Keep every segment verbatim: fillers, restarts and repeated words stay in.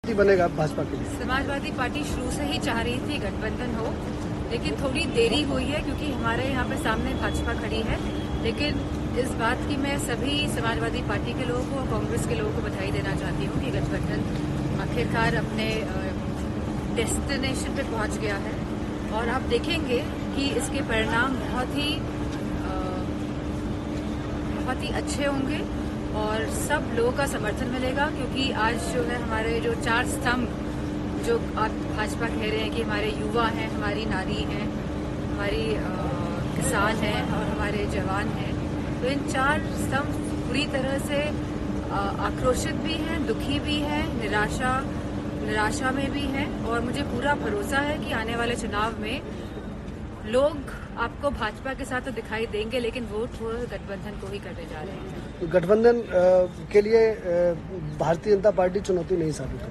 बनेगा भाजपा के लिए? समाजवादी पार्टी शुरू से ही चाह रही थी गठबंधन हो, लेकिन थोड़ी देरी हुई है क्योंकि हमारे यहाँ पे सामने भाजपा खड़ी है। लेकिन इस बात की मैं सभी समाजवादी पार्टी के लोगों को और कांग्रेस के लोगों को बधाई देना चाहती हूँ कि गठबंधन आखिरकार अपने डेस्टिनेशन पे पहुंच गया है और आप देखेंगे कि इसके परिणाम बहुत ही बहुत ही अच्छे होंगे और सब लोगों का समर्थन मिलेगा, क्योंकि आज जो है हमारे जो चार स्तंभ जो आप भाजपा कह रहे हैं कि हमारे युवा हैं, हमारी नारी हैं, हमारी आ, किसान हैं और हमारे जवान हैं, तो इन चार स्तंभ पूरी तरह से आक्रोशित भी हैं, दुखी भी हैं, निराशा निराशा में भी हैं। और मुझे पूरा भरोसा है कि आने वाले चुनाव में लोग आपको भाजपा के साथ तो दिखाई देंगे, लेकिन वोट वो गठबंधन को ही करने जा रहे हैं। गठबंधन के लिए भारतीय जनता पार्टी चुनौती नहीं साबित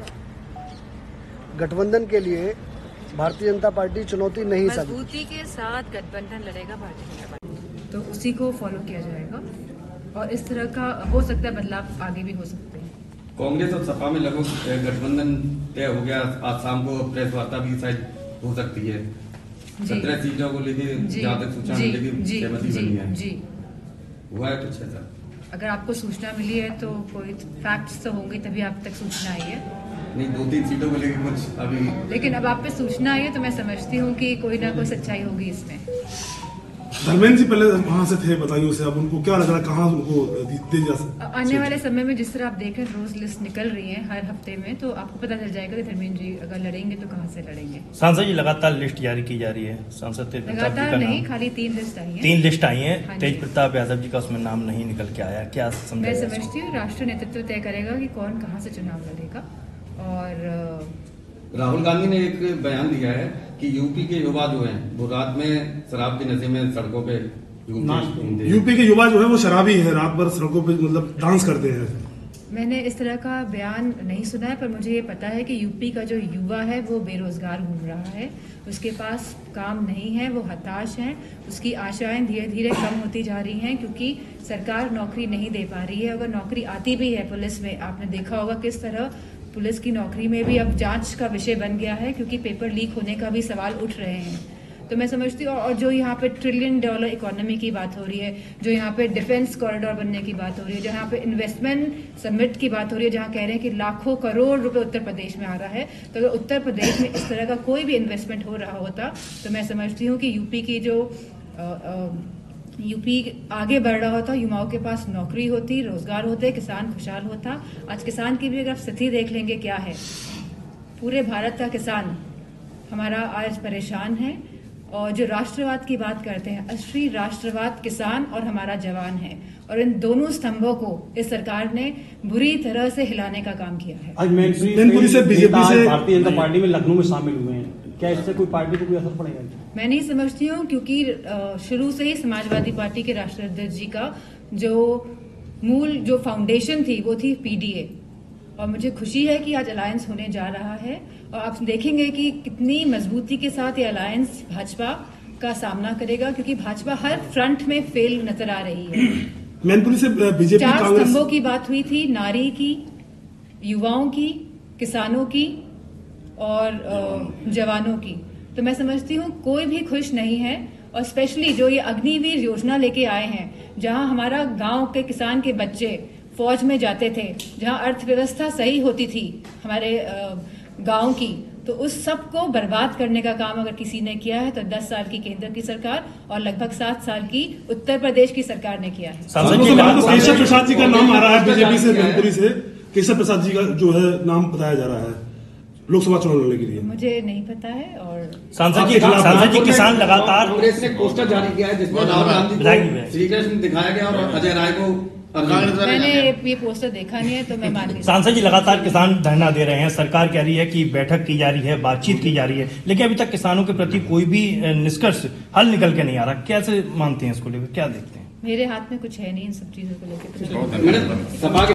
होगी। गठबंधन के लिए भारतीय जनता पार्टी चुनौती नहीं साबित, मजबूती के साथ गठबंधन लड़ेगा भारतीय जनता पार्टी, तो उसी को फॉलो किया जाएगा और इस तरह का हो सकता है बदलाव आगे भी हो सकते हैं। कांग्रेस और सपा में लगभग गठबंधन तय हो गया। आज शाम को प्रेस वार्ता भी शायद हो सकती है। सत्रह सीटों को लेकर जहाँ तक सूचना मिलेगी सहमति बनी है। जी हुआ है कुछ ऐसा? अगर आपको सूचना मिली है तो कोई फैक्ट्स तो होंगे तभी आप तक सूचना आई है। नहीं, दो तीन सीटों को लेकर कुछ अभी, लेकिन अब आप पे सूचना आई है तो मैं समझती हूँ कि कोई ना कोई सच्चाई होगी इसमें। धर्मेंद्र जी पहले वहाँ से थे, बताइए उसे, अब उनको क्या लग रहा है, कहाँ उनको दे जा सकते? आने वाले समय में जिस तरह आप देख रहे हैं रोज लिस्ट निकल रही है हर हफ्ते में, तो आपको पता चल जाएगा कि धर्मेंद्र जी अगर लड़ेंगे तो कहाँ से लड़ेंगे। सांसद जी लगातार लिस्ट जारी की जा रही है। सांसद लगातार नहीं, खाली तीन लिस्ट आई है। तीन लिस्ट आई है। तेज प्रताप यादव जी का उसमें नाम नहीं निकल के आया, क्या समझ? मैं समझती हूँ राष्ट्रीय नेतृत्व तय करेगा कि कौन कहाँ से चुनाव लड़ेगा। और राहुल गांधी ने एक बयान दिया है कि यूपी के युवा जो हैं वो रात में शराब के नशे में सड़कों पे, यूपी के युवा जो है वो शराबी है, रात भर सड़कों पे मतलब डांस करते हैं। मैंने इस तरह का बयान नहीं सुना है, पर मुझे ये पता है कि यूपी का जो युवा है वो बेरोजगार घूम रहा है, उसके पास काम नहीं है, वो हताश है, उसकी आशाएं धीरे धीरे कम होती जा रही हैं क्योंकि सरकार नौकरी नहीं दे पा रही है। अगर नौकरी आती भी है पुलिस में, आपने देखा होगा किस तरह पुलिस की नौकरी में भी अब जांच का विषय बन गया है क्योंकि पेपर लीक होने का भी सवाल उठ रहे हैं। तो मैं समझती हूँ, और जो यहाँ पे ट्रिलियन डॉलर इकोनॉमी की बात हो रही है, जो यहाँ पे डिफेंस कॉरिडोर बनने की बात हो रही है, जो यहाँ पे इन्वेस्टमेंट समिट की बात हो रही है, जहाँ कह रहे हैं कि लाखों करोड़ रुपए उत्तर प्रदेश में आ रहा है, तो अगर उत्तर प्रदेश में इस तरह का कोई भी इन्वेस्टमेंट हो रहा होता तो मैं समझती हूँ कि यूपी की जो आ, आ, यूपी आगे बढ़ रहा होता, युवाओं के पास नौकरी होती, रोजगार होते, किसान खुशहाल होता। आज किसान की भी अगर स्थिति देख लेंगे क्या है, पूरे भारत का किसान हमारा आज परेशान है। और जो राष्ट्रवाद की बात करते हैं, असली राष्ट्रवाद किसान और हमारा जवान है, और इन दोनों स्तंभों को इस सरकार ने बुरी तरह से हिलाने का काम किया है। आज मैनपुरी से बीजेपी से भारतीय जनता पार्टी में लखनऊ में शामिल हुए हैं, क्या इससे कोई पार्टी को कोई असर पड़ेगा? मैं नहीं समझती हूँ, क्योंकि शुरू से ही समाजवादी पार्टी के राष्ट्रीय अध्यक्ष जी का जो मूल जो फाउंडेशन थी वो थी पीडीए, और मुझे खुशी है कि आज अलायंस होने जा रहा है और आप देखेंगे कि कितनी मजबूती के साथ ये अलायंस भाजपा का सामना करेगा, क्योंकि भाजपा हर फ्रंट में फेल नजर आ रही है। मैनपुरी से बीजेपी चार स्तंभों की बात हुई थी, नारी की, युवाओं की, किसानों की और जवानों की, तो मैं समझती हूँ कोई भी खुश नहीं है। और स्पेशली जो ये अग्निवीर योजना लेके आए हैं, जहां हमारा गांव के किसान के बच्चे फौज में जाते थे, जहां अर्थव्यवस्था सही होती थी हमारे गांव की, तो उस सब को बर्बाद करने का काम अगर किसी ने किया है तो दस साल की केंद्र की सरकार और लगभग सात साल की उत्तर प्रदेश की सरकार ने किया है। केशव प्रसाद जी का नाम आ रहा है बीजेपी से, मैनपुरी से केशव प्रसाद जी का जो है नाम बताया जा रहा है लोकसभा चुनाव लड़ने के लिए। मुझे नहीं पता है। और सांसद जी सांसद जी किसान लगातार कांग्रेस ने पोस्टर जारी किया है जिसमें राहुल गांधी श्री कृष्ण दिखाया गया और अजय राय को। मैंने ये पोस्टर देखा नहीं है तो मैं मान नहीं। सांसद जी लगातार किसान धरना दे रहे हैं, सरकार कह रही है कि बैठक की जा रही है, बातचीत की जा रही है, लेकिन अभी तक किसानों के प्रति कोई भी निष्कर्ष हल निकल के नहीं आ रहा। कैसे मानते हैं इसको लेकर, क्या देखते हैं? मेरे हाथ में कुछ है नहीं इन सब चीजों को लेकर।